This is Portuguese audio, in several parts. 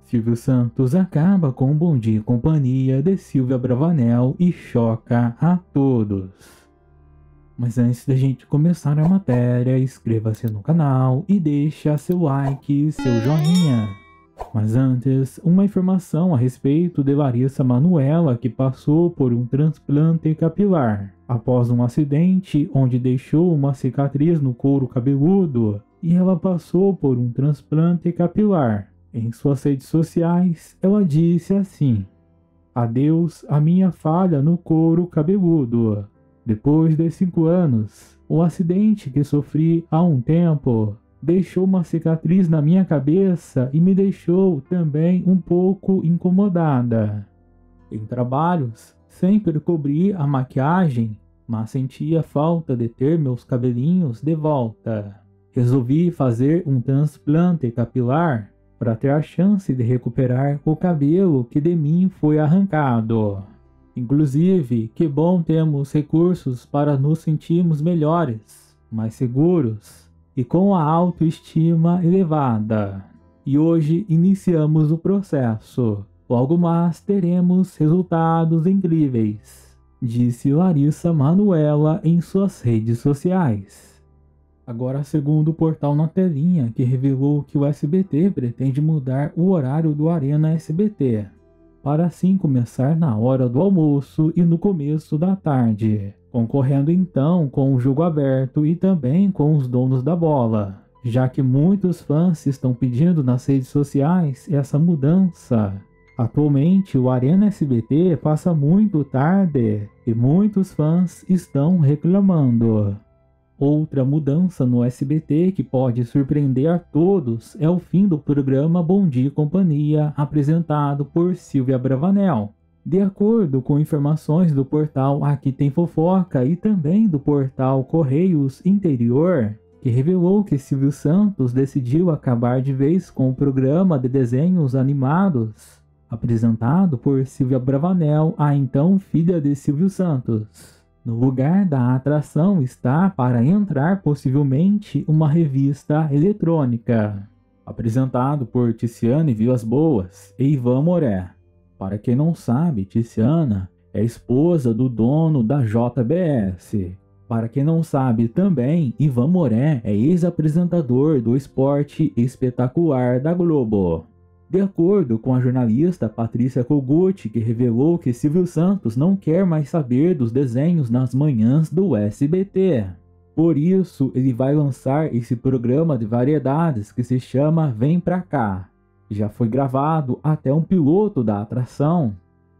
Silvio Santos acaba com o Bom Dia e Companhia de Silvia Bravanel e choca a todos. Mas antes da gente começar a matéria, inscreva-se no canal e deixa seu like e seu joinha. Mas antes, uma informação a respeito de Larissa Manoela, que passou por um transplante capilar após um acidente onde deixou uma cicatriz no couro cabeludo, e ela passou por um transplante capilar. Em suas redes sociais, ela disse assim: "Adeus a minha falha no couro cabeludo. Depois de 5 anos, o acidente que sofri há um tempo deixou uma cicatriz na minha cabeça e me deixou também um pouco incomodada. Em trabalhos, sempre cobri a maquiagem, mas sentia falta de ter meus cabelinhos de volta. Resolvi fazer um transplante capilar para ter a chance de recuperar o cabelo que de mim foi arrancado. Inclusive, que bom termos recursos para nos sentirmos melhores, mais seguros e com a autoestima elevada. E hoje iniciamos o processo. Logo mais teremos resultados incríveis", disse Larissa Manoela em suas redes sociais. Agora, segundo o portal Na Telinha, que revelou que o SBT pretende mudar o horário do Arena SBT, para assim começar na hora do almoço e no começo da tarde, concorrendo então com o jogo aberto e também com os donos da bola, já que muitos fãs estão pedindo nas redes sociais essa mudança. Atualmente, o Arena SBT passa muito tarde e muitos fãs estão reclamando. Outra mudança no SBT que pode surpreender a todos é o fim do programa Bom Dia e Companhia, apresentado por Silvia Bravanel. De acordo com informações do portal Aqui Tem Fofoca e também do portal Correios Interior, que revelou que Silvio Santos decidiu acabar de vez com o programa de desenhos animados, apresentado por Silvia Bravanel, a então filha de Silvio Santos. No lugar da atração está para entrar possivelmente uma revista eletrônica, apresentado por Tiziane Vilas Boas e Ivan Moré. Para quem não sabe, Tiziana é esposa do dono da JBS. Para quem não sabe também, Ivan Moré é ex-apresentador do Esporte Espetacular da Globo. De acordo com a jornalista Patrícia Kogut, que revelou que Silvio Santos não quer mais saber dos desenhos nas manhãs do SBT. Por isso, ele vai lançar esse programa de variedades que se chama Vem Pra Cá. Já foi gravado até um piloto da atração.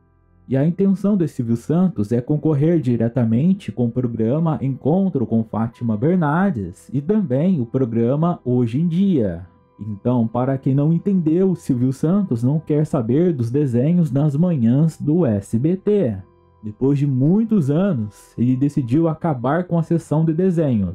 E a intenção de Silvio Santos é concorrer diretamente com o programa Encontro com Fátima Bernardes e também o programa Hoje em Dia. Então, para quem não entendeu, Silvio Santos não quer saber dos desenhos nas manhãs do SBT. Depois de muitos anos, ele decidiu acabar com a sessão de desenhos.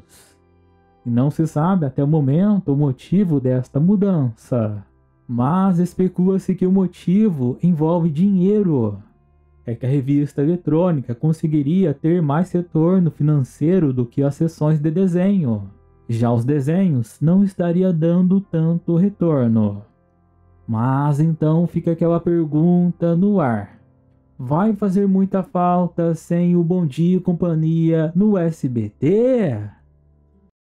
E não se sabe até o momento o motivo desta mudança. Mas especula-se que o motivo envolve dinheiro. É que a revista eletrônica conseguiria ter mais retorno financeiro do que as sessões de desenho. Já os desenhos não estaria dando tanto retorno. Mas então fica aquela pergunta no ar: vai fazer muita falta sem o Bom Dia e Companhia no SBT?